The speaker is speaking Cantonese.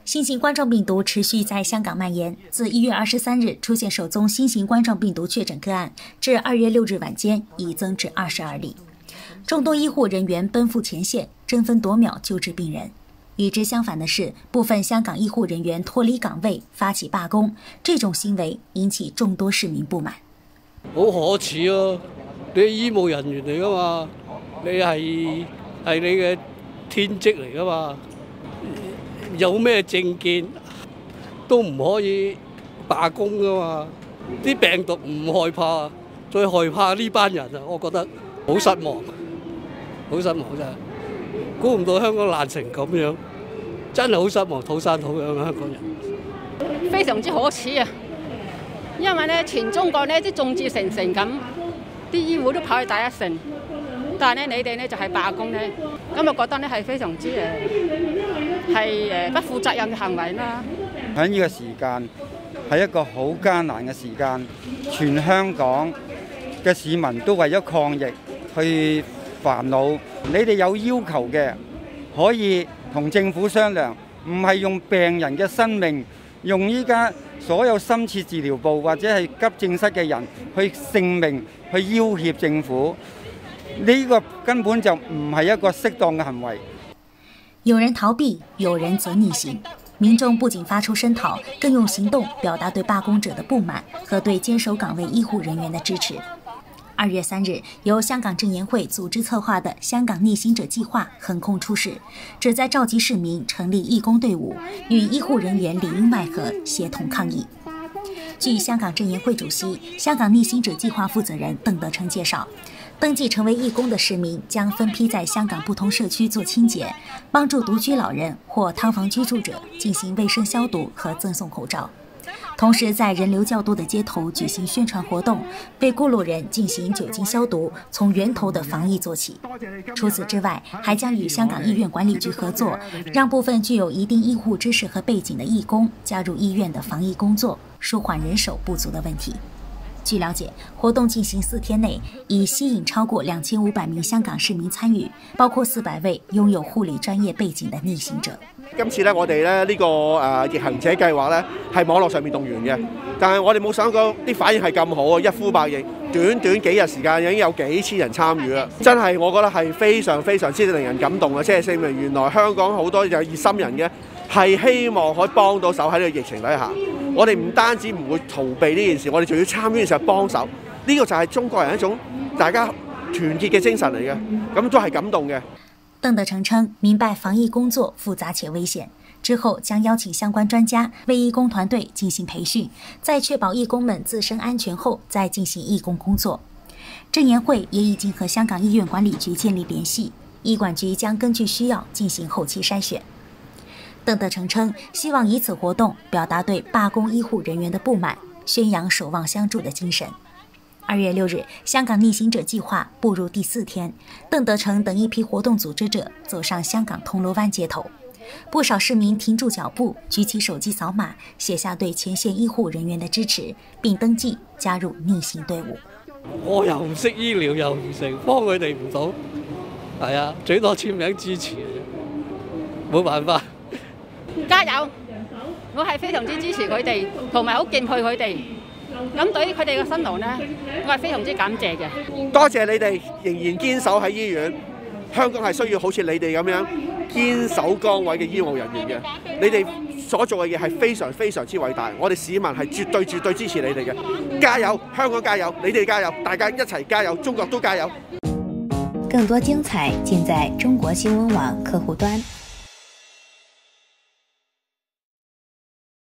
新型冠状病毒持续在香港蔓延，自1月23日出现首宗新型冠状病毒确诊个案，至2月6日晚间已增至22例。众多医护人员奔赴前线，争分夺秒救治病人。与之相反的是，部分香港医护人员脱离岗位发起罢工，这種行為引起眾多市民不滿。 好可恥啊！你係醫務人員嚟㗎嘛，你係你嘅天職嚟㗎嘛，有咩政見都唔可以罷工㗎嘛。啲病毒唔害怕，最害怕呢班人啊！我覺得好失望，好失望真係。估唔到香港爛成咁樣，真係好失望，土生土養嘅香港人。 非常之可恥啊！因為咧，全中國咧都眾志成城咁，啲醫護都跑去第一線，但係咧你哋咧就係罷工咧，咁我覺得咧係非常之係不負責任嘅行為啦。 喺呢個時間係一個好艱難嘅時間，全香港嘅市民都為咗抗疫去煩惱。你哋有要求嘅，可以同政府商量，唔係用病人嘅生命，用依家所有深切治療部或者係急症室嘅人去性命去要挾政府，呢個根本就唔係一個適當嘅行為。 有人逃避，有人則逆行。民眾不僅發出聲討，更用行動表達對罷工者的不滿和對堅守崗位醫護人員的支持。2月3日，由香港政研會組織策劃的香港逆行者計劃橫空出世，旨在召集市民成立義工隊伍，與醫護人員裡應外合，協同抗疫。據香港政研會主席、香港逆行者計劃負責人鄧德成介紹，登記成為義工的市民將分批在香港不同社區做清潔，幫助獨居老人或劏房居住者進行衛生消毒和贈送口罩。同時在人流較多的街頭舉行宣傳活動，為過路人進行酒精消毒，從源頭的防疫做起。除此之外，還將與香港醫院管理局合作，讓部分具有一定醫護知識和背景的義工加入醫院的防疫工作，舒緩人手不足的問題。據了解，活動進行4天內，已吸引超過2500名香港市民參與，包括400位擁有護理專業背景的逆行者。 今次咧，我哋咧呢個逆行者計劃咧係網絡上面動員嘅，但係我哋冇想過啲反應係咁好啊！一呼百應，短幾日時間已經有幾千人參與啦，真係我覺得係非常非常之令人感動啊！即係證明原來香港好多有熱心人嘅，係希望可以幫到手喺呢個疫情底下。我哋唔單止唔會逃避呢件事，我哋仲要參與嘅時候幫手。呢個就係中國人一種大家團結嘅精神嚟嘅，咁都係感動嘅。 鄧德成稱，明白防疫工作複雜且危險，之後將邀請相關專家為義工團隊進行培訓，在確保義工們自身安全後，再進行義工工作。政研會也已經和香港醫院管理局建立聯繫，醫管局將根據需要進行後期篩選。鄧德成稱，希望以此活動表達對罷工醫護人員的不滿，宣揚守望相助的精神。2月6日，香港逆行者計劃步入第4天，鄧德成等一批活動組織者走上香港銅鑼灣街頭，不少市民停住腳步，舉起手機掃碼，寫下對前線醫護人員的支持，並登記加入逆行隊伍。 我又唔識醫療，又唔成，幫佢哋唔到，係啊，最多簽名支持嘅啫，冇辦法。 加油！我係非常之支持佢哋，同埋好敬佩佢哋。咁對於佢哋嘅辛勞呢，我係非常之感謝嘅。 多謝你哋仍然堅守喺醫院，香港係需要好似你哋咁樣堅守崗位嘅醫務人員嘅。你哋所做嘅嘢係非常非常之偉大，我哋市民係絕對絕對支持你哋嘅。加油，香港加油，你哋加油，大家一齊加油，中國都加油。 更多精彩盡在中國新聞網客戶端。